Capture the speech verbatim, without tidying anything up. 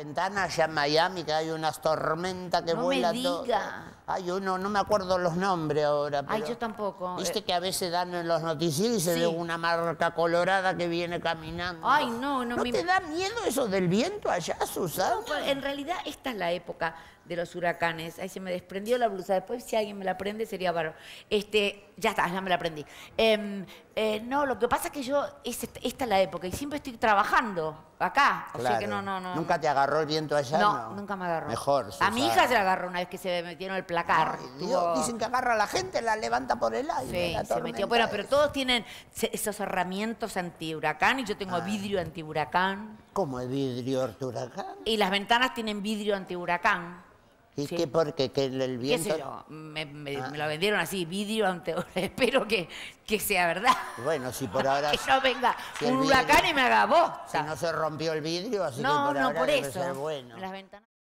ventana allá en Miami, que hay unas tormentas que No vuelan me todo. diga. Hay uno, no me acuerdo los nombres ahora. Pero Ay, yo tampoco. viste Eh, que a veces dan en los noticieros y se sí. ve una marca colorada que viene caminando. Ay, no, no ¿No me- te da miedo eso del viento allá, Susana? No, pues, en realidad esta es la época de los huracanes. Ahí se me desprendió la blusa. Después, si alguien me la prende, sería bárbaro. Este, ya está, ya me la prendí. Eh, eh, no, lo que pasa es que yo, es, esta es la época y siempre estoy trabajando acá. O sea que no, no, no. ¿Nunca te agarró el viento allá? No, No, nunca me agarró. Mejor, A Susana. mi hija se la agarró una vez que se metieron el placar. Ay, Tuvo- Dios, dicen que agarra a la gente, la levanta por el aire. Sí, la se metió. tormenta Bueno, pero esa. todos tienen se- esos herramientas anti-huracán y yo tengo vidrio anti-huracán. ¿Cómo es vidrio huracán? Y las ventanas tienen vidrio anti-huracán. ¿Y Sí. qué por qué? ¿Que el, el ¿Qué viento...? sé yo? Me, me- me lo vendieron así, vidrio anti Espero que, que sea verdad. Bueno, si por ahora... Que no venga si el un vidrio- huracán y me haga bosta. Si no se rompió el vidrio, así no, que por no, ahora por debe eso. ser bueno. Las ventanas